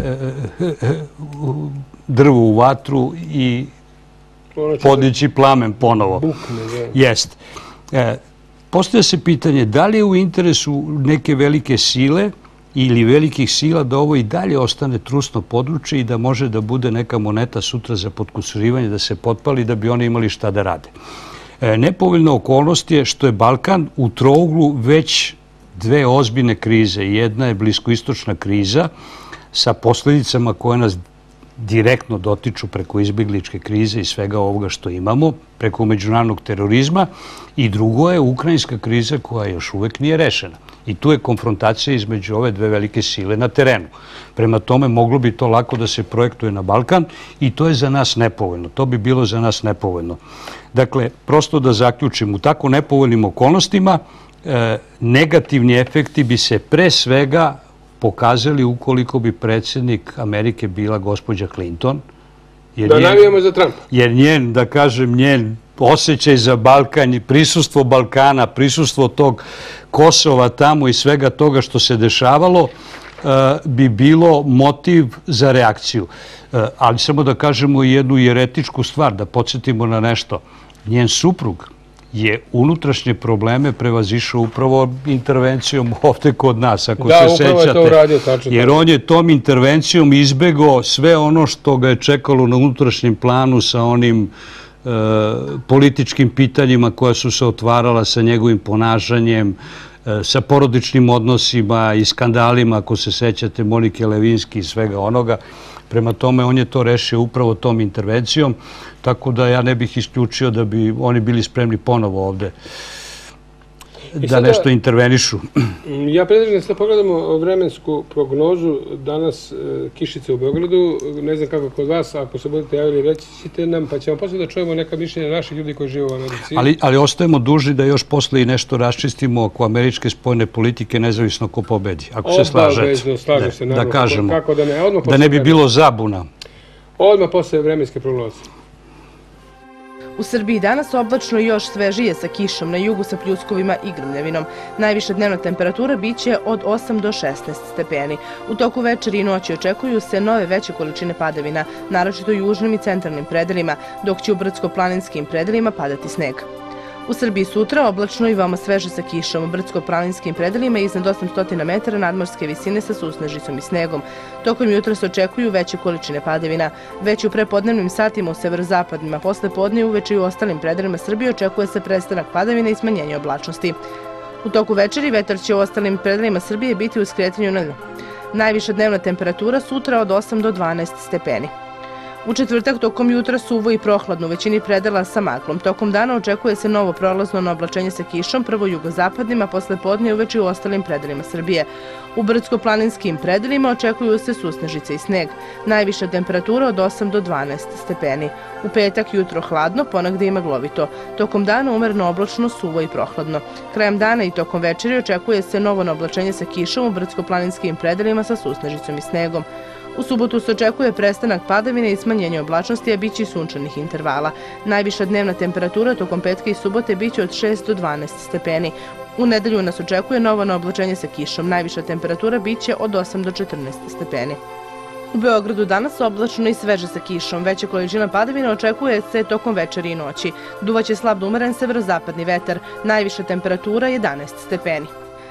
drvo u vatru i podići plamen ponovo. Jest. Postoje se pitanje da li je u interesu neke velike sile ili velikih sila da ovo i dalje ostane trusno područje i da može da bude neka moneta sutra za potkusurivanje, da se potpali, da bi oni imali šta da rade. Nepovoljna okolnost je što je Balkan u trouglu već dve ozbiljne krize. Jedna je bliskoistočna kriza sa posljedicama koje nas direktno dotiču preko izbjegličke krize i svega ovoga što imamo, preko međunarodnog terorizma, i drugo je ukrajinska kriza koja još uvek nije rešena. I tu je konfrontacija između ove dve velike sile na terenu. Prema tome, moglo bi to lako da se projektuje na Balkan i to je za nas nepovoljno. To bi bilo za nas nepovoljno. Dakle, prosto da zaključim, u tako nepovoljnim okolnostima negativni efekti bi se pre svega pokazali ukoliko bi predsjednik Amerike bila gospođa Clinton. Da navijamo za Trumpa. Jer njen, da kažem, njen osjećaj za Balkan i prisustvo Balkana, prisustvo tog Kosova tamo i svega toga što se dešavalo bi bilo motiv za reakciju. Ali samo da kažemo jednu jeretičku stvar, da podsjetimo na nešto. Njen suprug je unutrašnje probleme prevazišao upravo intervencijom ovde kod nas, ako se sećate. Da, upravo je to uradio, tačno. Jer on je tom intervencijom izbegao sve ono što ga je čekalo na unutrašnjem planu sa onim političkim pitanjima koja su se otvarala sa njegovim ponašanjem, sa porodičnim odnosima i skandalima, ako se sećate, Monike Levinski i svega onoga. Prema tome, on je to rešio upravo tom intervencijom, tako da ja ne bih isključio da bi oni bili spremni ponovo ovde. da nešto intervenišu. Ja predlažem da se pogledamo vremensku prognozu. Danas kišice u Beogradu, ne znam kako kod vas, ako se budete javili reći ćete nam, pa ćemo posle da čujemo neka mišljenja naših ljudi koji žive u Americi. Ali, ali ostajemo dužni da još posle i nešto raščistimo oko američke spoljne politike, nezavisno ko pobedi, ako se slažete. Obavezno, slažem se, naravno. Da kažemo, kako da ne, odmah da ne bi bilo zabuna. Odmah posle vremenske prognoze. U Srbiji danas oblačno i još svežije sa kišom, na jugu sa pljuskovima i grmljavinom. Najviša dnevna temperatura biće od osam do šesnaest stepeni. U toku večeri i noći očekuju se nove veće količine padavina, naročito u južnim i centralnim predelima, dok će u brdsko-planinskim predelima padati sneg. U Srbiji sutra oblačno i veoma sveže sa kišom, u brdsko-planinskim predelima iznad osamsto metara nadmorske visine sa susnežicom i snegom. Tokom jutra se očekuju veće količine padavina. Već u prepodnevnim satima u severozapadnim, a posle podne i uveče i u ostalim predelima Srbije očekuje se prestanak padavina i smanjenje oblačnosti. U toku večeri vetar će u ostalim predelima Srbije biti u skretanju na dnu. Najviša dnevna temperatura sutra od osam do dvanaest stepeni. U četvrtak tokom jutra suvo i prohladno u većini predela sa maglom. Tokom dana očekuje se novo prolazno oblačenje sa kišom, prvo jugozapadnim, a posle podne i uveče u ostalim predelima Srbije. U brdsko-planinskim predelima očekuju se susnežice i sneg. Najviša temperatura od osam do dvanaest stepeni. U petak jutro hladno, ponegde i maglovito. Tokom dana umereno oblačno, suvo i prohladno. Krajem dana i tokom večeri očekuje se novo oblačenje sa kišom u brdsko-planinskim predelima sa susnežicom i snegom. U subotu se očekuje prestanak padavine i smanjenje oblačnosti, a biće i sunčanih intervala. Najviša dnevna temperatura tokom petka i subote biće od šest do dvanaest stepeni. U nedelju nas očekuje novo oblačenje sa kišom. Najviša temperatura biće od osam do četrnaest stepeni. U Beogradu danas oblačno i sveže sa kišom. Veća količina padavina očekuje se tokom večeri i noći. Duvaće slab do umeren severozapadni vetar. Najviša temperatura jedanaest stepeni.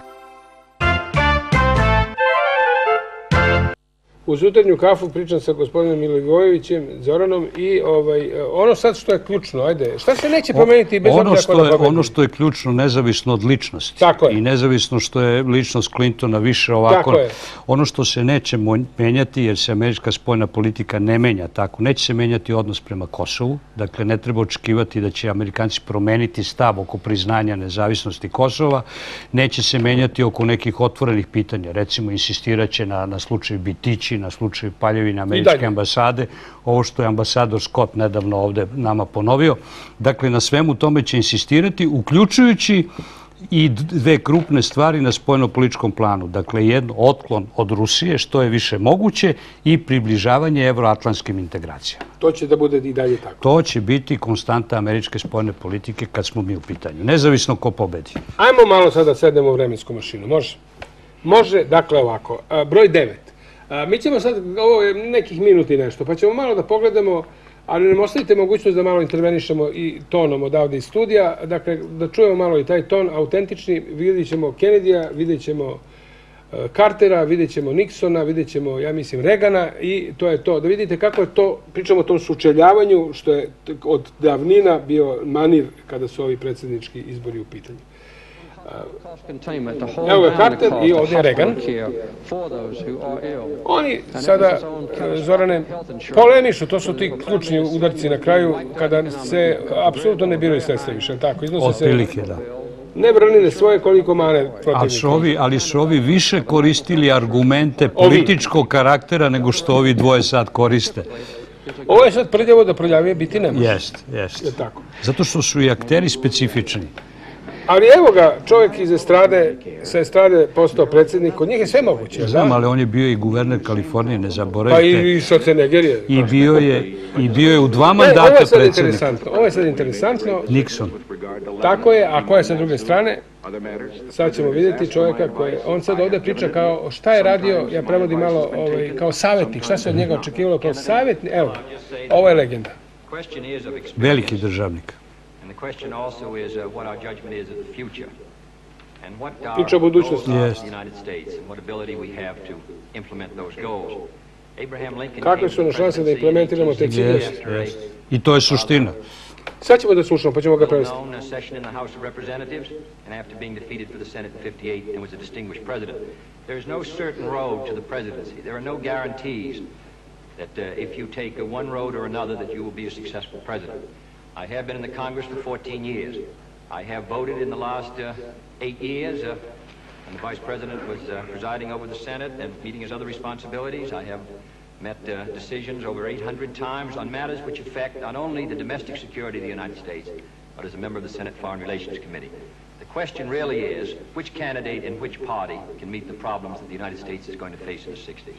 Uz jutarnju kafu pričam sa gospodinom Milivojevićem, Zoranom i ono sad što je ključno, ajde, šta se neće promeniti bez obzira ko da pobedi? Ono što je ključno, nezavisno od ličnosti i nezavisno što je ličnost Clintona više ovako, ono što se neće menjati, jer se američka spoljna politika ne menja tako, neće se menjati odnos prema Kosovu, dakle ne treba očekivati da će Amerikanci promeniti stav oko priznanja nezavisnosti Kosova, neće se menjati oko nekih otvorenih pitanja, recimo insistiraće na slučaju Bitići, na slučaju paljevine američke ambasade, ovo što je ambasador Scott nedavno ovde nama ponovio. Dakle, na svemu tome će insistirati, uključujući i dve krupne stvari na spoljno-političkom planu. Dakle, jedno otklon od Rusije, što je više moguće, i približavanje evroatlantskim integracijama. To će da bude i dalje tako? To će biti konstanta američke spoljne politike kad smo mi u pitanju, nezavisno ko pobedi. Ajmo malo sada sednemo u vremensku mašinu, može? Može, dakle ovako, broj devet. Mi ćemo sad, ovo je nekih minuti nešto, pa ćemo malo da pogledamo, ali nam ostavite mogućnost da malo intervenišemo i tonom odavde iz studija, dakle da čujemo malo i taj ton autentični, vidjet ćemo Kennedyja, vidjet ćemo Cartera, vidjet ćemo Nixona, vidjet ćemo, ja mislim, Reagana i to je to. Da vidite kako je to, pričamo o tom sučeljavanju, što je od davnina bio manir kada su ovi predsjednički izbori u pitanju. Evo je Carter i ovdje je Reagan. Oni sada, Zorane, polemišu, to su ti ključni udarci na kraju, kada se apsolutno ne biraju sredstva više, tako? Otprilike, da. Ne brnine svoje koliko mane protivnika. Ali su ovi više koristili argumente političkog karaktera nego što ovi dvoje sad koriste. Ovo je sad prljavo da prljavije biti ne može. Jest, jest. Zato što su i akteri specifični. Ali evo ga, čovjek iz estrade, sa estrade postao predsjednik, od njih je sve moguće. Znam, ali on je bio i guverner Kalifornije, ne zaboravite. Pa i Schwarzenegger. I bio je u dva mandata predsjednik. Ovo je sad interesantno. Nixon. Tako je, a ko je sa druge strane? Sad ćemo vidjeti čovjeka koji, on sad ovdje priča kao šta je radio, ja prevodim malo, kao savjetnik, šta se od njega očekivalo kao savjetnik, evo, ovo je legenda. Veliki državnik. The question also is uh, what our judgment is of the future and what our Priča o budućnosti. goals are for the United States and what ability we have to implement those goals. Abraham Lincoln Kakve su na šanse da implementiramo te ciljeve? I to je suština. Sad ćemo da slušamo, pa ćemo ga prevesti. Well-known session in the House of Representatives, and after being defeated for the Senate in fifty-eight and was a distinguished president. There is no certain road to the presidency. There are no guarantees that uh, if you take uh, one road or another that you will be a successful president. I have been in the Congress for fourteen years. I have voted in the last uh, eight years uh, when the Vice President was uh, presiding over the Senate and meeting his other responsibilities. I have met uh, decisions over eight hundred times on matters which affect not only the domestic security of the United States, but as a member of the Senate Foreign Relations Committee. The question really is, which candidate and which party can meet the problems that the United States is going to face in the sixties?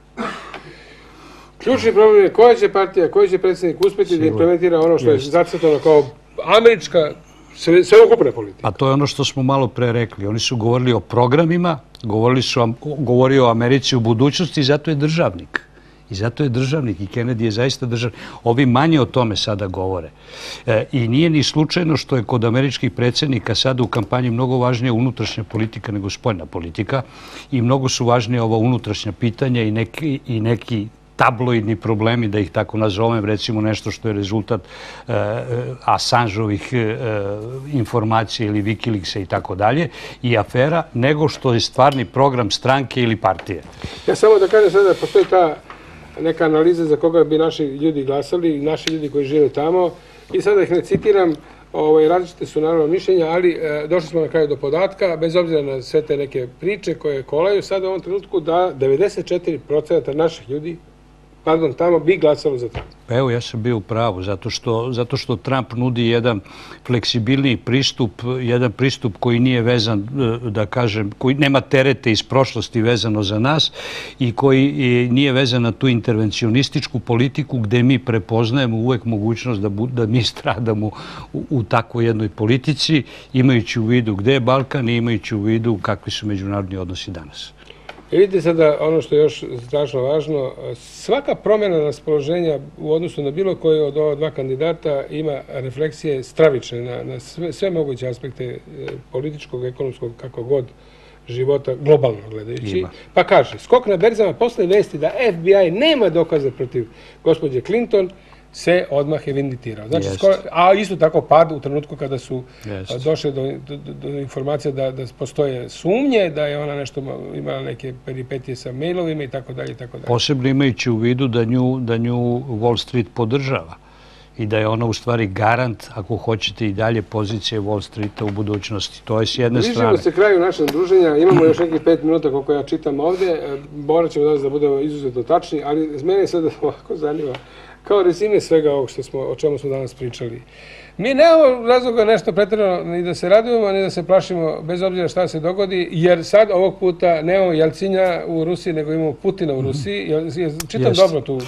Ključni problem je koja će partija, koji će predsjednik uspjeti da implementira ono što je zacrtano kao američka sveukupna politika. A to je ono što smo malo pre rekli. Oni su govorili o programima, govorili su govorio o Americi u budućnosti i zato je državnik. I zato je državnik i Kennedy je zaista državnik. Ovi manje o tome sada govore. E, I nije ni slučajno što je kod američkih predsjednika sada u kampanji mnogo važnija unutrašnja politika nego spoljna politika i mnogo su važnije ova unutrašnja pitanja i neki, i neki tabloidni problemi, da ih tako nazovem, recimo nešto što je rezultat uh, Assangeovih uh, informacija ili Wikileaksa i tako dalje, i afera, nego što je stvarni program stranke ili partije. Ja samo da kažem sada, postoji ta neka analiza za koga bi naši ljudi glasali, naši ljudi koji žive tamo, i sada ih ne citiram, ovaj, različite su naravno mišljenja, ali e, došli smo na kraju do podatka, bez obzira na sve te neke priče koje kolaju, sada u ovom trenutku da devedeset četiri posto naših ljudi, pardon, tamo bi glasalo za Trump. Evo, ja sam bio u pravu, zato što, zato što Trump nudi jedan fleksibilniji pristup, jedan pristup koji nije vezan, da kažem, koji nema terete iz prošlosti vezano za nas i koji nije vezan na tu intervencionističku politiku gde mi prepoznajemo uvek mogućnost da, da mi stradamo u, u takvoj jednoj politici, imajući u vidu gde je Balkan i imajući u vidu kakvi su međunarodni odnosi danas. I vidite sada ono što je još strašno važno, svaka promjena raspoloženja u odnosu na bilo koje od ova dva kandidata ima refleksije stravične na, na sve, sve moguće aspekte političkog, ekonomskog, kako god života, globalno gledajući. Ima. Pa kaže, skok na berzama posle vesti da F B I nema dokaze protiv gospođe Clinton, se odmah je vinditirao. Znači, skoro, a isto tako pad u trenutku kada su Jest. došle do, do, do informacija da, da postoje sumnje, da je ona nešto imala neke peripetije sa mailovima i tako dalje i tako dalje. Posebno imajući u vidu da nju, da nju Wall Street podržava i da je ona u stvari garant, ako hoćete, i dalje pozicije Wall Streeta u budućnosti. To je s jedne Bližimo strane. se kraju našeg druženja, imamo još nekih pet minuta koliko ja čitam ovdje, morat ćemo danas da budemo izuzetno tačni, ali mene sad ovako zanima, kao rezime svega ovog što smo, o čemu smo danas pričali. Mi nemamo razloga nešto pretjerano ni da se radujemo, ni da se plašimo, bez obzira šta se dogodi, jer sad ovog puta nemamo Jelcinja u Rusiji, nego imamo Putina u Rusiji. Čitam Jest. dobro tu.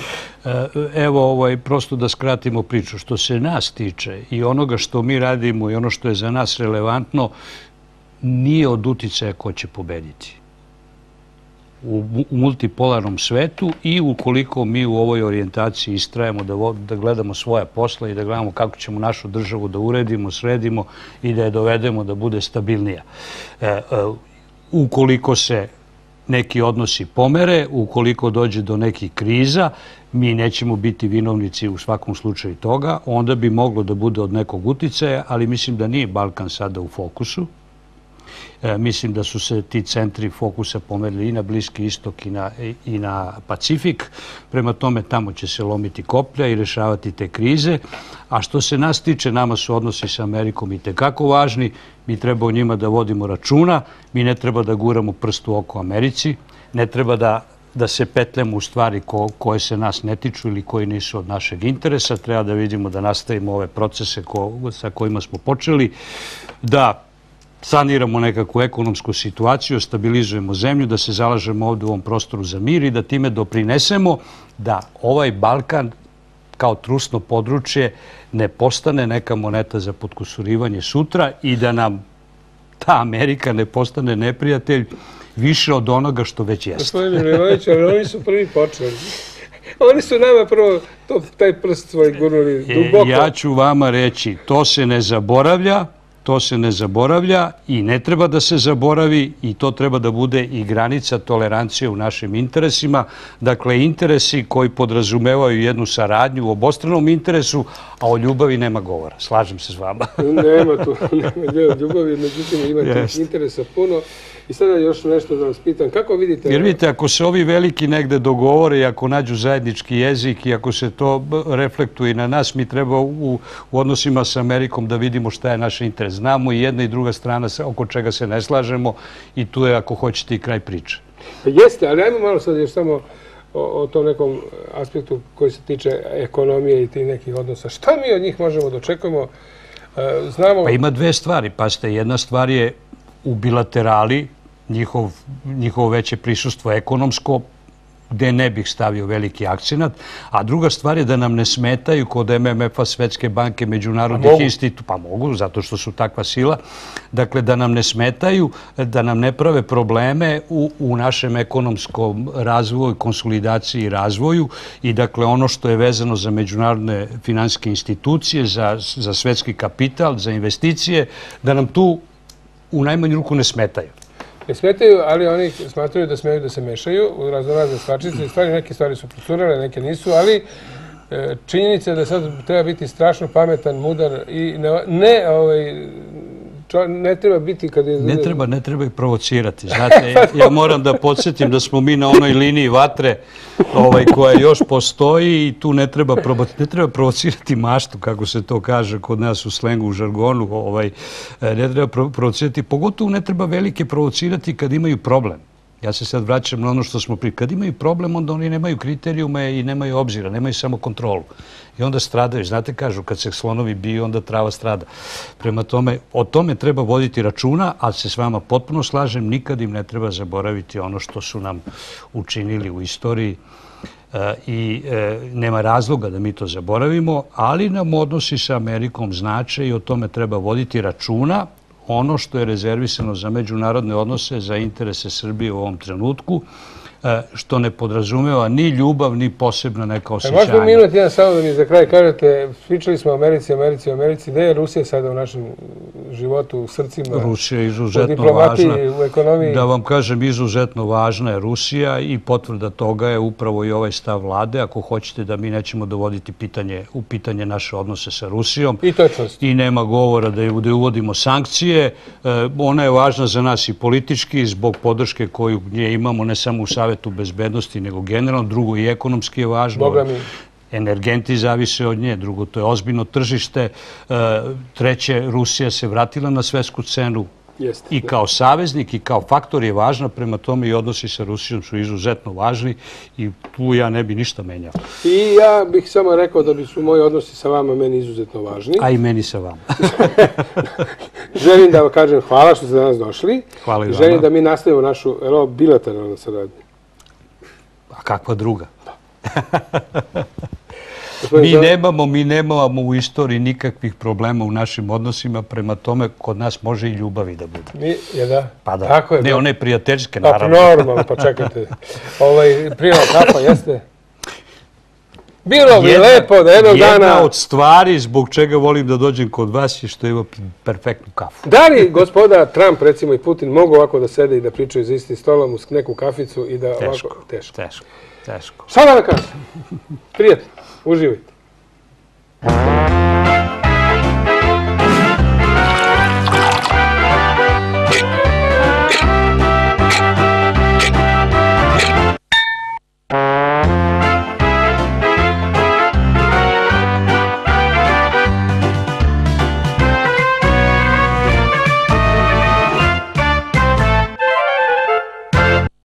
Evo, ovaj, prosto da skratimo priču. Što se nas tiče i onoga što mi radimo i ono što je za nas relevantno, nije od uticaja ko će pobediti u multipolarnom svetu i ukoliko mi u ovoj orijentaciji istrajemo da, da gledamo svoja posla i da gledamo kako ćemo našu državu da uredimo, sredimo i da je dovedemo da bude stabilnija. E, e, ukoliko se neki odnosi pomere, ukoliko dođe do nekih kriza, mi nećemo biti vinovnici u svakom slučaju toga, onda bi moglo da bude od nekog uticaja, ali mislim da nije Balkan sada u fokusu. E, mislim da su se ti centri fokusa pomerili i na Bliski istok i na, i na Pacifik. Prema tome, tamo će se lomiti koplja i rešavati te krize. A što se nas tiče, nama su odnosi sa Amerikom i tekako važni. Mi treba o njima da vodimo računa. Mi ne treba da guramo prst u oko Americi. Ne treba da, da se petljamo u stvari ko, koje se nas ne tiču ili koji nisu od našeg interesa. Treba da vidimo da nastavimo ove procese ko, sa kojima smo počeli. Da saniramo nekakvu ekonomsku situaciju, stabilizujemo zemlju, da se zalažemo ovdje u ovom prostoru za mir i da time doprinesemo da ovaj Balkan kao trusno područje ne postane neka moneta za potkusurivanje sutra i da nam ta Amerika ne postane neprijatelj više od onoga što već jeste. Gospodin Milivojević, ali oni su prvi počeli. Oni su nama prvo to, taj prst svoj gurnuli duboko. Ja ću vama reći, to se ne zaboravlja, To se ne zaboravlja i ne treba da se zaboravi i to treba da bude i granica tolerancije u našim interesima. Dakle, interesi koji podrazumevaju jednu saradnju u obostranom interesu, a o ljubavi nema govora. Slažem se s vama. Nema tu, nema ljubavi, međutim ima tih interesa puno. I sada još nešto da vas pitam, kako vidite... Jer vidite, ako se ovi veliki negde dogovore i ako nađu zajednički jezik i ako se to reflektuje na nas, mi treba u odnosima sa Amerikom da vidimo šta je naš interes. Znamo i jedna i druga strana oko čega se ne slažemo i tu je, ako hoćete, i kraj priče. Jeste, ali ajmo malo sad još samo o tom nekom aspektu koji se tiče ekonomije i tih nekih odnosa. Šta mi od njih možemo da očekujemo? Znamo... Pa ima dve stvari. Pazite, jedna stvar je u bilaterali, njihovo veće prisustvo ekonomsko, gde ne bih stavio veliki akcenat, a druga stvar je da nam ne smetaju kod M M F-a, Svetske banke, međunarodnih instituta, pa mogu, zato što su takva sila, dakle da nam ne smetaju, da nam ne prave probleme u našem ekonomskom razvoju, konsolidaciji i razvoju i dakle ono što je vezano za međunarodne finansijske institucije, za svetski kapital, za investicije, da nam tu u najmanju ruku ne smetaju. Ne smetaju, ali oni smatraju da smeju da se mešaju u raznorazne stvarčice. Stvari, neke stvari su procurale, neke nisu, ali činjenica je da sad treba biti strašno pametan, mudar i ne, ne treba biti kad je... Ne treba, ne treba ih provocirati. Znate, ja moram da podsjetim da smo mi na onoj liniji vatre koja još postoji i tu ne treba provocirati maštu, kako se to kaže kod nas u slengu, u žargonu. Ne treba provocirati, pogotovo ne treba velike provocirati kad imaju problem. Ja se sad vraćam na ono što smo prije. Kad imaju problem, onda oni nemaju kriterijume i nemaju obzira, nemaju samo kontrolu. I onda stradaju. Znate, kažu, kad se slonovi biju, onda trava strada. Prema tome, o tome treba voditi računa, ali se s vama potpuno slažem, nikad im ne treba zaboraviti ono što su nam učinili u istoriji i nema razloga da mi to zaboravimo, ali nam odnosi sa Amerikom znače i o tome treba voditi računa. Ono što je rezervisano za međunarodne odnose, za interese Srbije u ovom trenutku, što ne podrazumeva ni ljubav, ni posebna neka osjećanja. Možda minut jedan samo da mi za kraj kažete, pričali smo o Americi, Americi, Americi, gde je Rusija sada u našem životu, u srcima, Rusija je izuzetno u diplomatiji, u ekonomiji? Da vam kažem, izuzetno važna je Rusija i potvrda toga je upravo i ovaj stav vlade, ako hoćete da mi nećemo dovoditi u pitanje naše odnose sa Rusijom. I točnost. I nema govora da uvodimo sankcije. Ona je važna za nas i politički, zbog podrške koju nje imamo, ne samo u Savetu bezbednosti, nego generalno. Drugo, i ekonomski je važno. Energenti zavise od nje. Drugo, to je ozbiljno tržište. Treće, Rusija se vratila na svetsku scenu i kao saveznik i kao faktor je važna. Prema tome i odnosi sa Rusijom su izuzetno važni i tu ja ne bi ništa menjao. I ja bih samo rekao da bi su moji odnosi sa vama meni izuzetno važni. A i meni sa vama. Želim da vam kažem hvala što ste danas došli. Hvala i vama. Želim da mi nastavimo našu bilateralnu saradnju. A kakva druga? Mi nemamo, mi nemamo u istoriji nikakvih problema u našim odnosima, prema tome kod nas može i ljubavi da bude. Je da? Pa da. Ne, one prijateljske, naravno. Pa normalno, pa čekajte. Prijela kapa, jeste? Bilo bi lepo da jednog dana... Jedna od stvari zbog čega volim da dođem kod vas je što ima perfektnu kafu. Da li gospoda Trump, recimo, i Putin mogu ovako da sede i da pričaju za istim stolom uz neku kaficu i da ovako... Teško, teško, teško. Šta da vam kažem? Prijatno, uživajte.